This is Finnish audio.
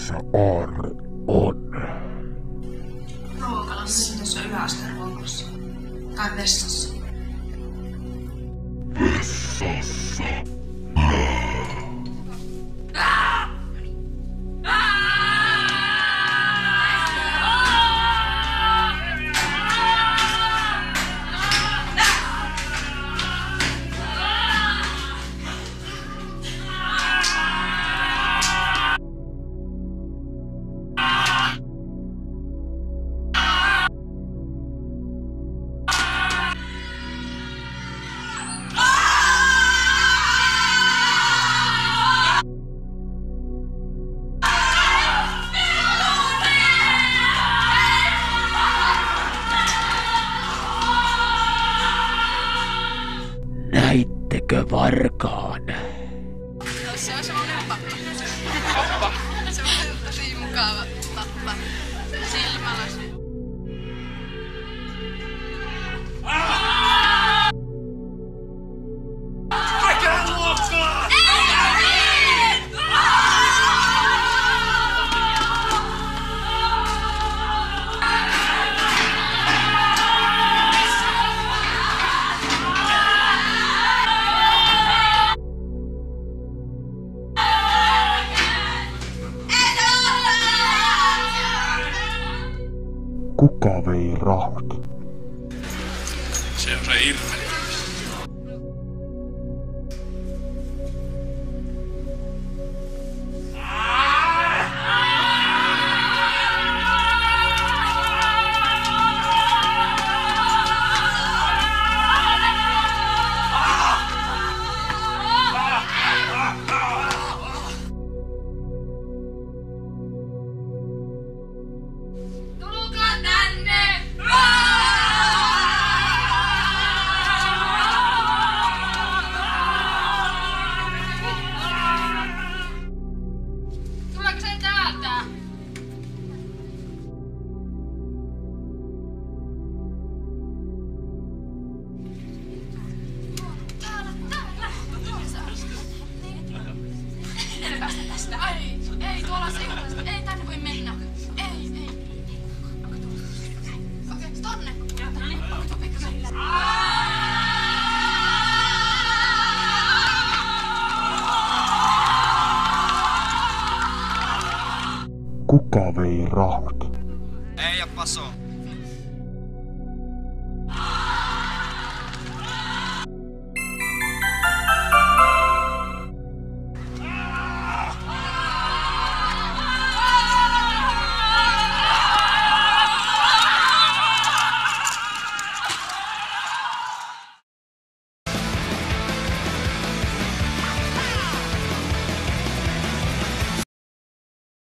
missä aarre on? Ruokalassa, tuossa yläasteen ruokalassa. Tai vessassa. Vessassa. Näittekö varkaan? Se on semmonen pappa. Pappa? Se on tosi mukava pappa. Silmälasit. Kaikkea luokkaa! Kuka vei rahat? Se on se Irmeli. Tulkaa tänne! Tuleeko se täältä? Ei päästä tästä. Ei tuolla seurasta. Ei tänne voi mennä. Ei. Okei, tonne. Kuka vei rahat? Ei oo paso.